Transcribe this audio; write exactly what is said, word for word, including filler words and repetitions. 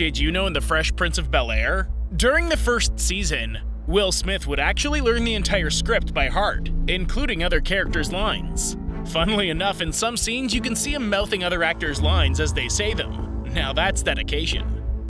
Did you know in The Fresh Prince of Bel-Air? During the first season, Will Smith would actually learn the entire script by heart, including other characters' lines. Funnily enough, in some scenes you can see him mouthing other actors' lines as they say them. Now that's dedication.